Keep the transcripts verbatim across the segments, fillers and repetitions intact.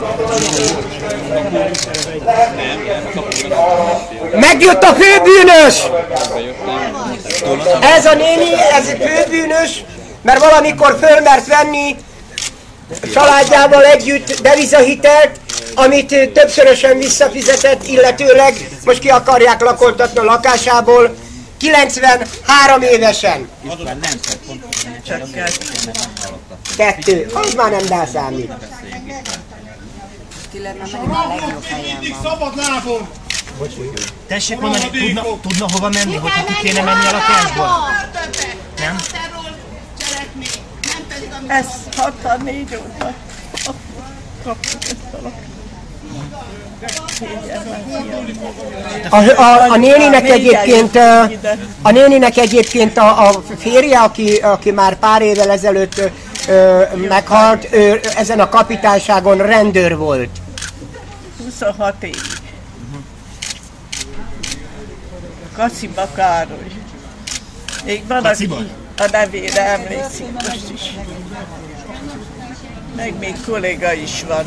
Megjött a főbűnös! Ez a néni, ez a főbűnös, mert valamikor fölmert venni családjával együtt devizahitelt, amit többszörösen visszafizetett, illetőleg most ki akarják lakoltatni a lakásából, kilencvenhárom évesen. Kettő, az már nem beszámít. Mindig szabad lábon! Tessék mondani, tudna, tudna hova menni, hogyha ki kéne menni a lakásból? Nem? Ez hatvannégy óta kaptuk ezt a lakást. A, a, a néninek egyébként, a néninek egyébként a, a férje, aki, aki már pár évvel ezelőtt ö, meghalt, ő ezen a kapitányságon rendőr volt. huszonhat évig. Kasziba Károly. Még van, aki a nevére emlékszik most is. Meg még kolléga is van.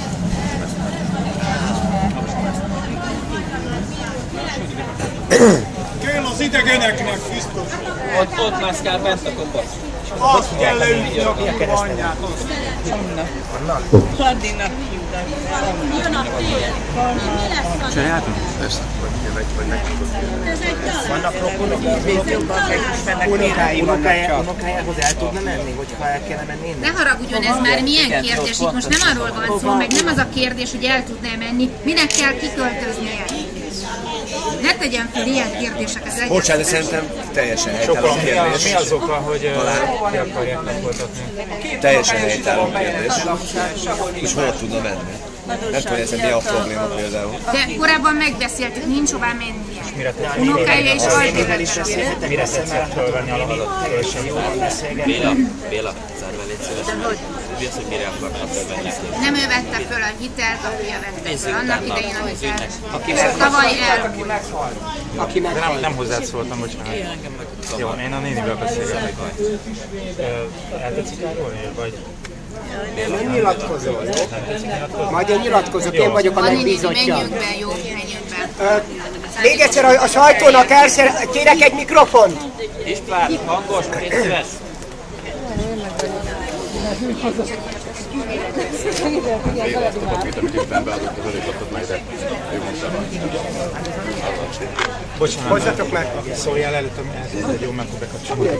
Kell az idegeneknek biztos. Ott, ott mászkál bent a kopasz. Azt kell leütni a kurva anyját. Anna. Haddinak hívnak. Jön a tél. Mi lesz a Csináltunk? Persze. Vannak rokonok, unokájához el tudna menni, hogyha el kellene menni innen? Ne haragudjon, ez már milyen kérdés, itt most nem arról van szó, meg nem az a kérdés, hogy el tudná menni, minek kell kiköltöznie. Ne tegyen fel ilyen kérdéseket legyen. Bocsánat, de szerintem teljesen helytálló kérdés. Mi az oka, hogy talán ki akarják lakoltatni? teljesen helytálló kérdés. És hol tudna menni? Nem tudom, hogy ez mi a probléma például. De korábban megbeszéltük, nincs hová mennie. Unokája és alternatív. Mire tetszett fölvenni a lahadat? Béla, Béla, zárj le, légy szíves. Mi az, hogy mire akarnak fölvenni? Nem ő vette föl a hitelt, a fia vette föl annak idején a hitelt. És tavaly elmúlt. Aki De nem, nem hozzád szóltam, bocsánat. Jó, én a nénivel beszélgetek. Eltetszik elrólni, vagy? Nem nyilatkozol. Majd én nyilatkozok, én vagyok a megbízottja. Menjünk be, jó, menjünk be. Még egyszer a, a sajtónak elszer... Kérek egy mikrofont. István, hangos, légy szíves. Bocsánat, hozzatok meg. Szóljál előtt, ez egy jó, mert bekapcsolom.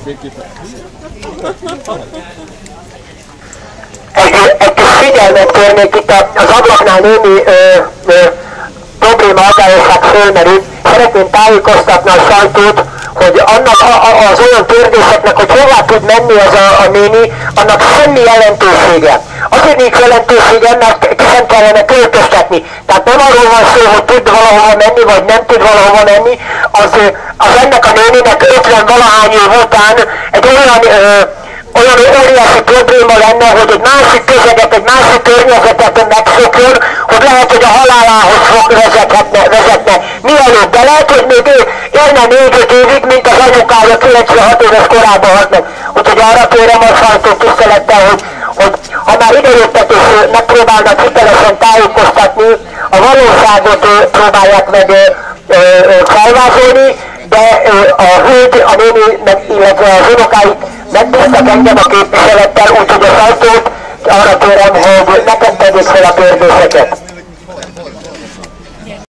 Egy, egy kis figyelmet kérnék itt az ablaknál némi ö, ö, probléma aggályosság fölmerült. Szeretném tájékoztatni a sajtót, hogy annak a, a, az olyan kérdéseknek, hogy hová tud menni az a, a néni, annak semmi jelentősége. Azért nincs jelentősége, mert ki sem kellene költöztetni. Tehát nem arról van szó, hogy tud valahova menni, vagy nem tud valahova menni, az, az ennek a néninek ötven valahány év után egy olyan ö, olyan óriási probléma lenne, hogy egy másik közeget, egy másik környezetet megszokjon, hogy lehet, hogy a halálához vezethetne, vezetne. Mielőtt, de lehet, hogy még élne négy-öt évig, mint az anyukája kilencvenhat éves korában halt meg. Úgyhogy arra kérem a sajtó tisztelettel, hogy, hogy ha már idejöttek és megpróbálnak hitelesen tájékoztatni, a valóságot próbálják meg felvázolni, de a hölgy, a néni, illetve az unokáik megbíztak engem a képviselettel, úgyhogy a sajtót arra kérem, hogy nekem tegyék fel a kérdéseket.